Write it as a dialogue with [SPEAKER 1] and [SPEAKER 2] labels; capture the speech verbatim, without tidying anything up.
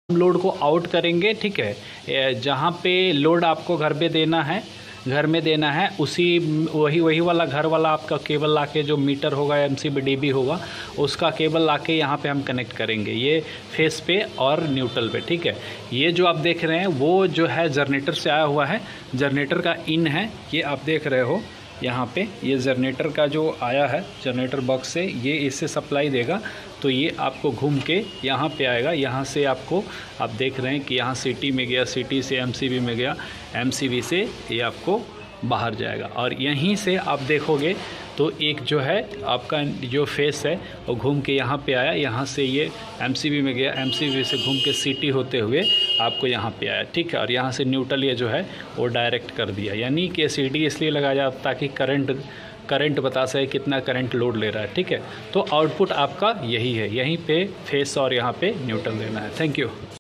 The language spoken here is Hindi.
[SPEAKER 1] लोड को आउट करेंगे, ठीक है। जहाँ पे लोड आपको घर पे देना है, घर में देना है, उसी वही वही वाला घर वाला आपका केबल लाके जो मीटर होगा एमसीबी डीबी होगा उसका केबल लाके यहाँ पे हम कनेक्ट करेंगे, ये फेस पे और न्यूट्रल पे, ठीक है। ये जो आप देख रहे हैं वो जो है जनरेटर से आया हुआ है, जनरेटर का इन है, ये आप देख रहे हो यहाँ पे, ये जनरेटर का जो आया है जनरेटर बॉक्स से, ये इससे सप्लाई देगा। तो ये आपको घूम के यहाँ पे आएगा, यहाँ से आपको आप देख रहे हैं कि यहाँ सिटी में गया, सिटी से एमसीबी में गया, एमसीबी से ये आपको बाहर जाएगा। और यहीं से आप देखोगे तो एक जो है आपका जो फेस है वो घूम के यहाँ पे आया, यहाँ से ये एमसीबी में गया, एमसीबी से घूम के सिटी होते हुए आपको यहाँ पे आया, ठीक है। और यहाँ से न्यूट्रल ये जो है वो डायरेक्ट कर दिया, यानी कि सिटी इसलिए लगाया जाता ताकि करंट करंट बता सके कितना करंट लोड ले रहा है, ठीक है। तो आउटपुट आपका यही है, यहीं पे फेस और यहाँ पे न्यूट्रल देना है। Thank you.